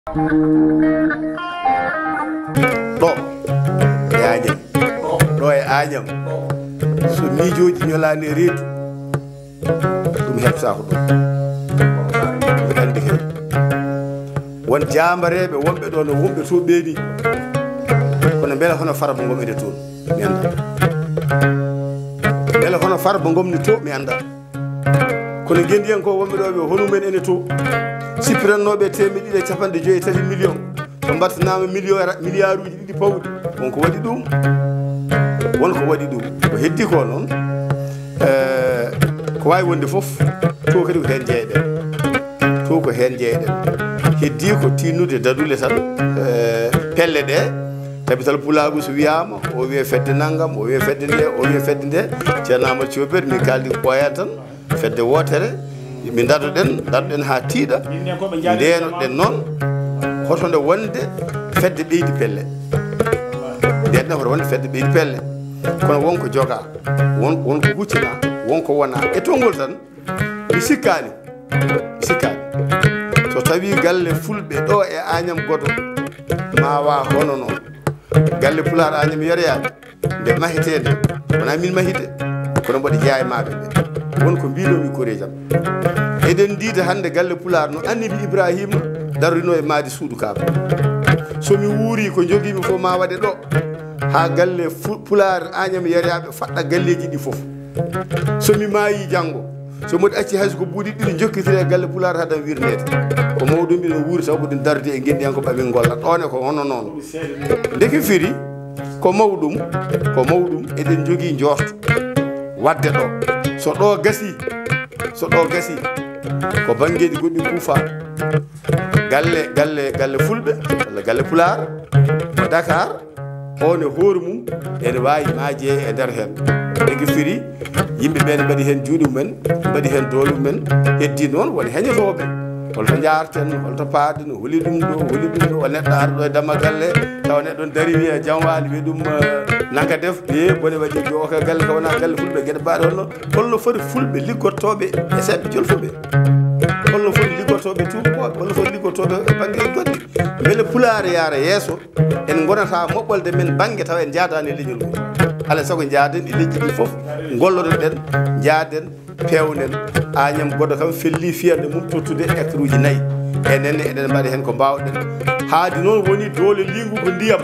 ɗo e Agnam ɗo e Agnam so miijoji ñolani reedu ɗum heɓtako ɗum mi andi hen won jambareɓe wonɓe ɗo no wonɓe to ɓeeni kono beele hono farba gomide toon mi anda beele hono farba gomni to mi anda kono gendi en ko wonɓe ɗo ɓe honumen ene to sippirannoɓe temedde 2.3 million so mbattanama milliard uji ɗiɗi pawɗi wonko waɗi ɗum wonko waɗi ɗum ko heddi ko noon ko wawi wonde foof to kadi ko hen jeeyɗen to ko hen jeeyɗen heddi ko tinnude dadule tan pelle ɗe tabital pulagu so wiyama o wiye fedde naggam o wiye fedde nde o wiye fedde nde ceerno Amadou Thiobet min kaldi ko ɓoyani tan fedde wotere min dadoɗen ha tiiɗa ndenoɗen noon hoto nde wonde fedde ɓeydi pelle ndeɗen hoto wonde fedde ɓeydi pelle kono wonko joga wonko huccina wonko wona e tongol tan mi sikkani so tawi galle fulɓe ɗo e Agnam Godo ma wa hono noon galle Pulaar Agnam Yoroyade nde mahitede wona min mahide kono mboɗo jeymaɓe ɓe wonko mbinomi kore jam eɗen diida hande galle Pulaar no Annabi Ibrahima darrino e maadi suudu Kaaba somi wuuri ko jogimi fof ma waɗe ɗo ha galle Pulaar Agnam Yoroyaɓe faɗɗa galleji ɗi foof somi maayi janggo so modi acci hayso ko buuɗi ɗiɗi jokkitiri e galle Pulaar haɗam wirnede ko mawɗum mbiɗen wuuri sabu ɗum darde e guendi en ko ɓamin golla ɗone ko hono noon ndeki firi ko mawɗum eɗen jogui jorto wadde ɗo so ɗo gasi ko bangueji goɗɗi kuufa galle fulɓe walla galle Pulaar ko Dakar on e hoore mum ene wawi maaje e nder hen ndeki firi yimɓeɓe ne mbaɗi hen juuɗe mumen mbaɗi hen doole mumen heddi noon woni heñotoɓe holto jarten holto paaden holi ɗum ɗo o neɗɗo arɗo e damma galle tawa neɗɗo dari wiya jamwali wiya ɗum nagga def bone waɗi jo ka galle ka wona galle fulɓe gueɗe mbaɗe holno foti fulɓe liggottoɓe e seɓɓe jolfuɓe holno foti liggottoɓe tubakoɓe holno foti liggottoɓe e banggue goɗɗi beele Pulaar yaara yeeso en gonata moɓɓolde men banggue tawa en jaadani e leñol ngol alay saago jaaden e leƴƴi ɗi foof golloɗen jaaden pewnen Agnam Godo kam felli fiyande mum tottude hectare uji 4 enenne eɗen mbaɗi hen ko mbawɗen haadi noon woni doole lingu ko ndiyam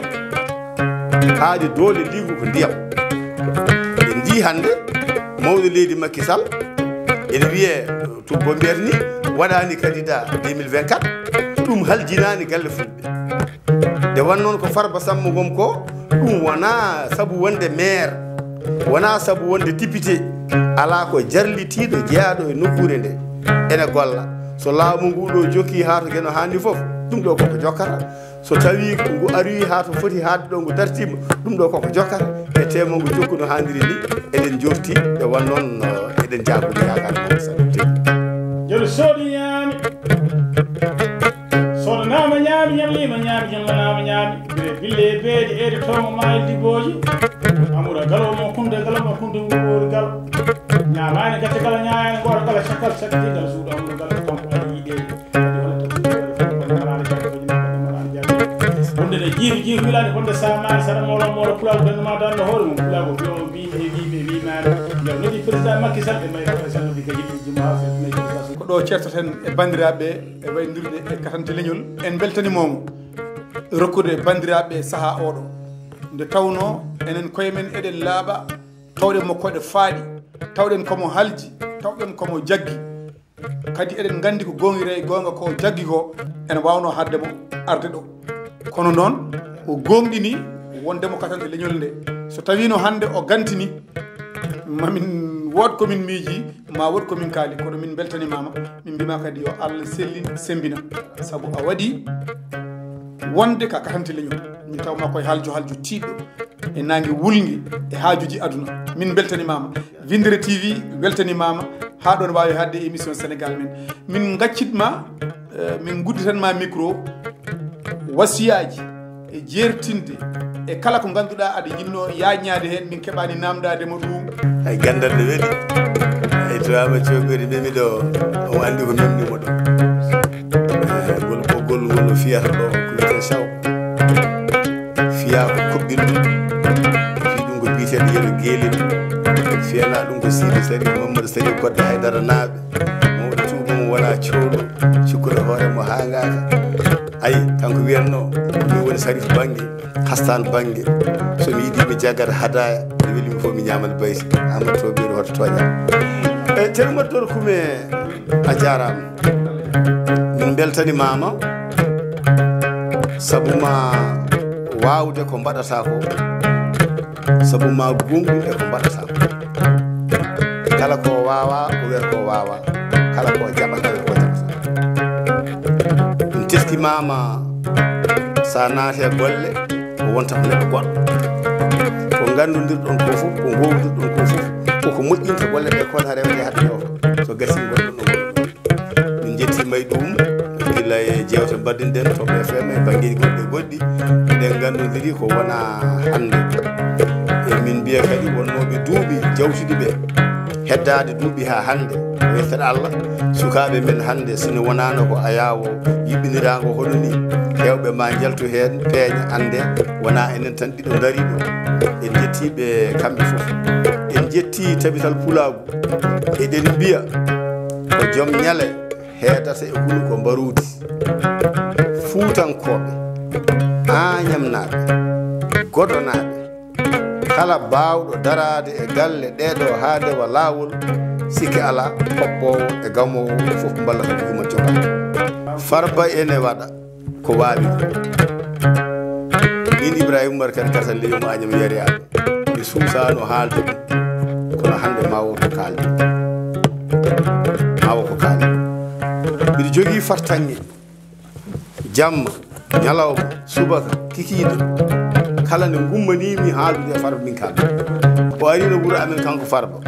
en jii hande mawɗo leydi Macky Sall ene wiye tubbo mbiyata ni waɗani candidat 2024 ɗum haljinani galle fulɓe nde wan noon ko Farba Samba Ngom ko ɗum wona sabu wonde maire wona sabu wonde député ala ko jarlitiɗo jeeyaɗo e nokkure nde ene golla so laamu ngu ɗo jokki ha to gueno hanni foof ɗum ɗo koko jokkata so tawi ngu ari ha to foti hadde ɗo ngu dartima ɗum ɗo koko jokkata e tema ngu jokku no hanniri ni eɗen jofti e wan noon eɗen jabude yakare mo saɗte joɗo sooɗi ñaami soɗanama ñaami ñamlima ñaami ñamlanama ñaami bille beeɗi ede tomo maayil diboji amoura galo mo kunde wuuri galo ñamani gacce gala ñaani goto gala cakal sakki gala suuɗo amoura galo kanko aɗa yiiɗede wonde ne jiifi wilani wonde samani saɗa mawla Pulaar dannuma danno hoore mum Pulaar ko biyo mbimi e wimani yo noddi président Macky Sall ɓe mayra Macky Sall noddi ka yiɗi juma ha ko ɗo certoten e bandiraɓe e waydirde e katante leñol en beltanimomo rokkude bandiraɓe saaha oɗo nde tawno enen koye men eɗen laaɓa tawɗen mo koɗe faaɗi tawɗen komo halji tawɗen komo jaggi kadi eɗen gandi ko gongira e gonga ko jaggi ko ene wawno hadde mo arde ɗo kono noon o gonɗini wondemo katante leñol nde so tawino hande o gantini mamin wood komin miiji ma wood komin kaali kono min beltanimama min mbima kadi yo Allah sellin sembina saabu a waɗi wonde ka katante leñol min tawma koye haljo tiɗɗo e nangue wulgui e haajuji aduna min beltanimama Vindere TV weltanimama ha ɗon wawi hadde émission Sénégal min gaccitma min gudditanma micro wasiyaji e jertinde e kala ko ganduɗa aɗa yinno yaññade hen min keɓani namdademo ɗum hay gandal ne weeli hay to Amadou Thiobet memi ɗo o andi ko memnimo ɗo gol ɓoggol ngol no fiyata ɗo ko wiyete saw fiya ko koɓɓinɗum fi ɗum ko biyeteɗo yeɗo geelin fiyana ɗum ko Sidi Sari Mamadou Sari Kodde Haydara naaɓe mawɗo tuubomo wona cowɗo cikkuɗo hooremo hangaka ayi kanko wiyanno min woni Sarif banggue hastan banggue somi yiiɗi mi jaggata hadaya mi welimi fof mi ñamani bayti Amadou to ɓiɗo hoto toña e ceerno Doro Kume a jarama min beltanimama sabu ma wawde ko mbaɗata ko sabu ma gonɗude ko mbaɗata ko kala ko wawa o wiyata ko wawa kala ko jaɓa kala ko jaɓata ɗum teskimama sa naati e golle o wonta ko neɗɗo goɗɗo ko gandudirɗon ko fof ko gowdirɗon ko fof koko moƴƴinta golle ɗe kon ha rewde hadde o so gasi gonɗon ɗo goɗɗo min jettima e ɗum gila e jewte mbaɗɗinɗen to BFM e banggueji goɗɗi goɗɗi eɗen gandodiri ko wona hande e min mbiya kadi wonnoɓe duuɓi jawtuɗi ɓe heddade duuɓi ha hande wiyeten Allah sukaɓe men hande sino wonano ko ayawo yiɓɓinirago hono ni hewɓe ma jaltu hen peeña ande wona enen tan ɗiɗo dari ɗo en jettiɓe kamɓe foof en jetti tabital pulagu eɗen mbiya ko joom ñale heedata e huno ko mbarudi fuutankoɓe añamnaɓe godonaɓe kala bawɗo darade e galle ɗeɗo ha dewa lawol sikki ala hoɓɓowo e gamowo fof ballata ko yuma joga Farba ene waɗa ko wawi min Ibrahima Oumar kadi kasal leymo añam yariyaɓe mi suusano haalde ɗum kono hande mawo ko kalde mawo ko kalde mbiɗa jogui fartange jamma ñalawma subaka kikiɗo kala nde gummanimi haaldude e Farba min kalda o ari no wuuro amen kanko Farba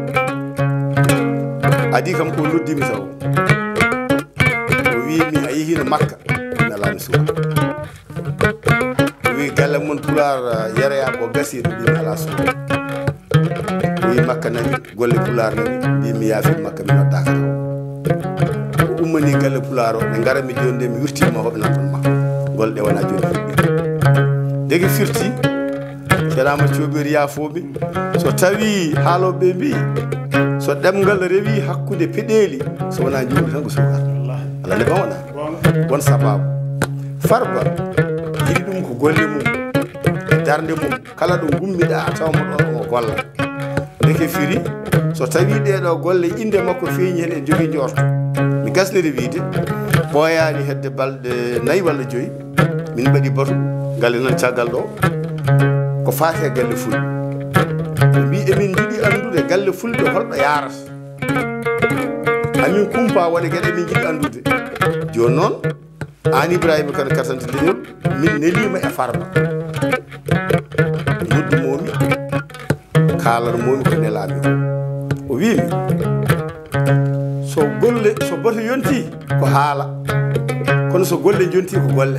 adi kam ko noddimi taw o wimi a yehino Makka mi alani suwa o wi galle mon Pular yereya ko gasi ɗo mbimi ala suwa o wi Makka nani golle Pular nani mbimi yaafi Makka mi noddaka taw o ummani galle Pular o ɓe garami joni nde mi wirtima hoɓe nanton ma golɗe wona joni fuɗɗi degi firti ceerama coɓiri yafoɓe so tawi haaloɓe mbi so ɗemgal rewi hakkude peɗeli so wona juuɗe tan ko sukar Allah ne bawna won sababu Farba yiɗi ɗum ko golle mum e darde mum kala ɗo gummiɗa tawmo ɗon o golla deke firi so tawi ɗeɗo golle inde makko feeñi hen e jogui jorto mi gasniri wiide ɓooyani hedde balɗe 4 walla 5 min mbaɗi batu galle nan caggal ɗo ko faate galle fulɓe mbi emin jiiɗi andude galle fulɓe holɗo yarata amin kumpa waɗa gueɗe min jiiɗi andude joni noon an Ibrahima kane katante leñol min nelima e Farba noddumomi kalanmomi ko nelami o wimi so golle so bato yonti ko haala kono so golle jonti ko golle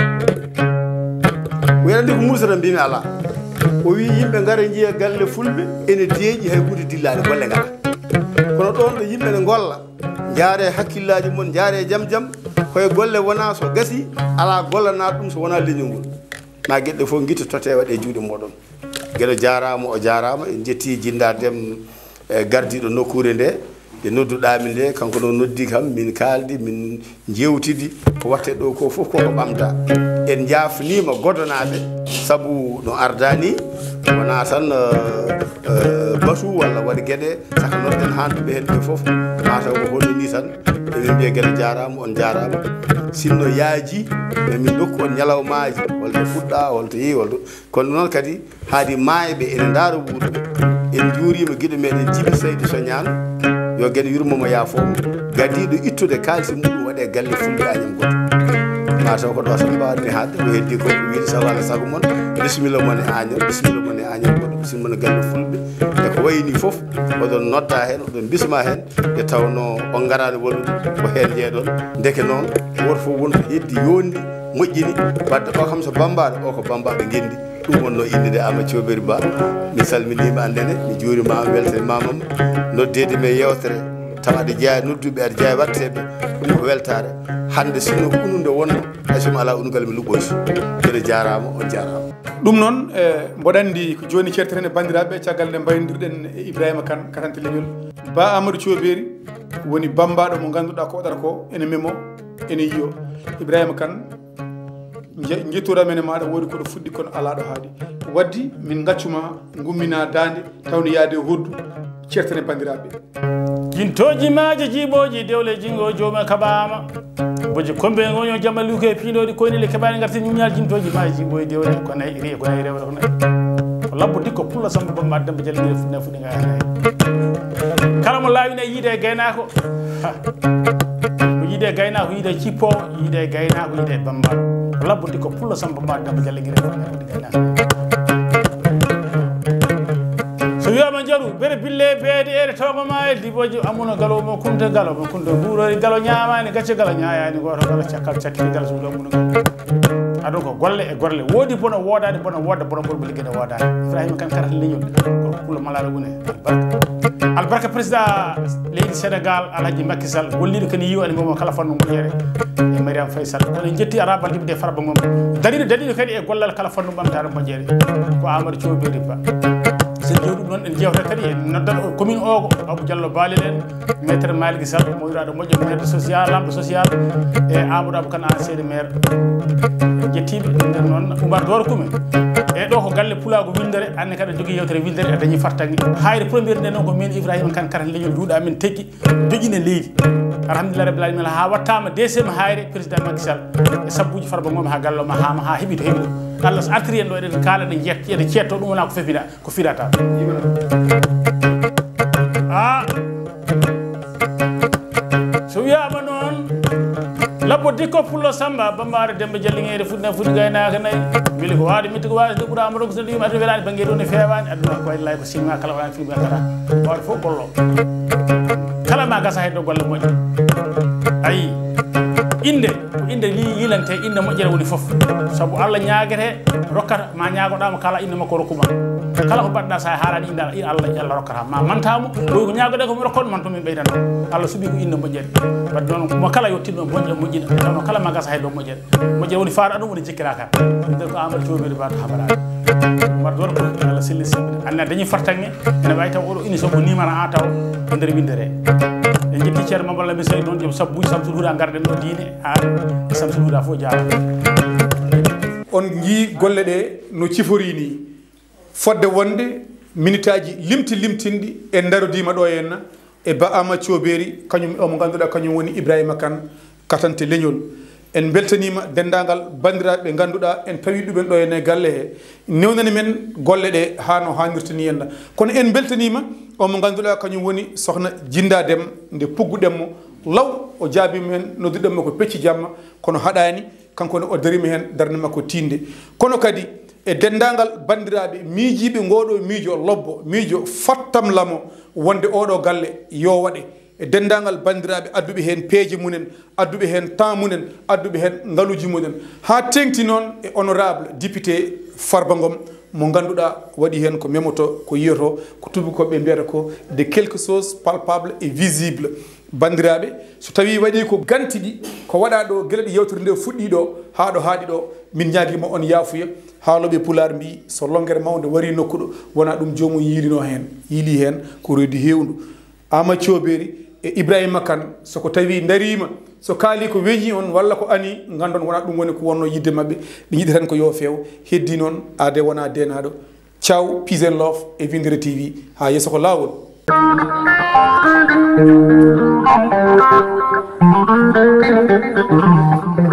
wiyande ko musata mbimi ala o wi yimɓe gara jiiya galle fulɓe ene deeƴi hay hunde dillade golle ngala kono ɗon ɗo yimɓe ne golla jaare hakkillaji mon jaare jaam jaam koye golle wona so gasi ala gollana ɗum so wona leñol ngol ma gueɗɗe fof guitta totte waɗe juuɗe moɗon gueɗo jarama o jarama en jetti jindadem e gardiɗo nokkure nde nde nodduɗami nde kanko no noddi kam min kaldi min jewtidi ko watte ɗo ko fof koko ɓamta en jafnima godonaɓe saabu no ardani wona tan batu walla waɗa gueɗe saka nodden handuɓe hen ɓe foof mataw ko holno ni tan emin mbiya gueɗe jarama on jarama sinno yaaji min dokku on ñalawmaji holto fuɗɗa holto yeehi holto kono noon kadi haadi mayɓe ene daaro wuuro en juurima guiɗo meɗen Djiby Saydou Sognane yo gueɗe yurmomo yaafomo gadiɗo ittude kalisi muɗum waɗe galle fulɓe añam goto mataw ko ɗo tan mbawatmi hadde o heddi ko wiide sabu Allah saago moon bisimilla mon e añam bisimilla mon e añam goɗɗo bisimilla mon e galle fulɓe e ko wayni foof oɗon nodda hen oɗon bisma hen nde tawno on garani wallude ko hen jeeɗon deke noon woto fof wonto heddi yondi moƴƴini wadde o kam so bambaɗo o ko bambaɗo gendi ɗum wonno inde de Ama Thioɓiri Ba mi salminima andene mi juurimama weltanimamama noddede me yewtere tawa aɗa jeeya nodduɓe aɗa jeeya watteɓe ɗum ko weltare hande sinno ko unude wonno asima ala unugal mi luɓoysi kede jarama on jarama ɗum noon mboɗandi ko joni certeten e bandiraɓe caggal nde mbaynodirɗen e Ibrahima Kane katante leñol Ba Amadou Thiobberi woni bambaɗo mo ganduɗa ko waɗata ko ene memo ene yiyo Ibrahima Kane jettora men e maɗa woodi koɗo fuɗɗi kono ala ɗo haaɗi waddi min gaccuma gummina dande tawno yaade hoddu certene bandiraɓe jintoji maje jiboji dewle jingo jooma kabama boji kombe gonyo jamalu ke piindodi koynele keɓani garti ñuñal jintoji maje jiboji dewle ko nayi ri ko nayi rewre ko nayi ko labbo dikko pulla samba bamma dembe jalli fu nefu nga kala mo lawina yiide gaynako yiide gaynako yiide cippo yiide gaynako yiide bamba ko labbo dikko pulla samba bamma dembe jalli fu nefu gaynako wiyama jaru bere bille beede ere togo ma e diboji amuno galo mo kunde buurori galo ñaamani gacce galo ñaayani goto galo cakkal cakkiri galo so amuno ado ko golle e gorle wodi bono wodade bono wodda bono borbo liggede wodade Ibrahima Kane karata leñol ko kula malade wone albarka président leydi Sénégal Alhaji Macky Sall gollido ken yiwa ani ngomo kala fanno mujere e Mariam Faye Sall kono jetti arabal dibde farba mom dadido kadi e gollal kala fanno bamtare mojere ko Amadou Thiobberi Ba sen jewɗum noon en jewta kadi e noddat commune Ogo Abou Diallo Balel en maître Malick Sall mo wiraɗo moƴƴo maître social lamɗo social e Amadou Abou Kane ancien maire jettiɓe nden noon Oumar Doro Koumé e ɗo ko galle Pulago Windere anne kadi jogui yewtere Windere e dañi fartagui hayre premiére nde noon ko min Ibrahima Kane karata leñol duuɗa min tegui joƴine leydi alhamdulillah rabbil alamin ha wattama deuxiéme hayre président Macky Sall e sabbuji farba mom ha galloma hama ha heeɓi to heeɓi ɗo Allah so artiri en ɗo eɗen kaala ɗe ƴeɗe ceetto ɗum wona ko fefida ko fiɗata so wiyama noon labbo dikko pullo samba bambare dembe jalliŋede fuɗɗi gaynaka nayyi weli ko wawde mitti ko wawde ɓuura amadou ko so ɗum adi welani banggue ɗo ne fewani aduna ko waylay ko sinma kala wonani filme kata wawde fof gollo kala ma gasa heddo golle moƴƴe ayi inde ko inde yilante inde moƴƴere woni foof saabu Allah ñaguete rokkata ma ñagoɗama kala inde makko rokkuma kala ko mbaɗɗa sa haalani inde Allah rokkata ma mantamo ɗoy ko ñagoɗe komi rokkon man to min ɓeydano Allah suuɓi ko inde moƴƴere wadde noon mo kala yettinɗo moƴƴina tawno kala ma gasa heddo moƴƴere woni faara ɗum woni jikkira kan nder ko Amadou Thiobberi Ba to haɓarade mbaɗa dor ko Allah selli sembine anne dañi fartange ene wawi taw oɗo ini sobo numéro 1 taw e nder Windere en jetti ceerno Mamadou Lamine Sey noon joom sabbuji Samsul Huda garɗen ɗo diine ha e Samsul Huda fof jaara on jii golle ɗe no cifori ni fodde wonde minute aji limtinɗi en darodima ɗo henna e Ba Amadou Thiobberi kañum o mo ganduɗa kañum woni Ibrahima Kane katante leñol en beltanima dendagal bandiraɓe ɓe ganduɗa en tawi ɗumen ɗo henne galle he newnani men golle ɗe ha no hannirta ni henna kono en beltanima o mo ganduɗa kañum woni sokhna Djinda Déme nde pugguɗenmo law o jaabima hen nodduɗenmo ko pecci jamma kono haɗani kankone o darima hen darde makko tinde kono kadi e dendagal bandiraɓe miijiɓe ngoɗo miijo lobbo miijo fattamlamo wonde oɗo galle yo waɗe e dendagal bandiraɓe adduɓe hen peeje munen adduɓe hen temps munen adduɓe hen ngaluji munen ha tengti noon e honorable député Farba Ngom mo ganduɗa waɗi hen ko memoto ko yiyoto ko tubakoɓe mbiyata ko de quelque chose palpable et visible bandiraɓe so tawi waɗi ko gantiɗi ko waɗa ɗo gueɗe yewtere nde fuɗɗi ɗo ha ɗo haaɗi ɗo min ñaguima on yaafuya haaloɓe pular mbi so longere mawde wari nokkuɗo wona ɗum jomum yiili hen ko reedi hewndu Amadou Thiobberi e Ibrahima Kane soko tawi darima so kaali ko weñi on walla ko ani gandon wona ɗum woni ko wonno yidde mabɓe ɓe jiiɗi tan ko yo few heddi noon ade wona denaɗo ciao peace and love e Windere TV ha yesso ko lawol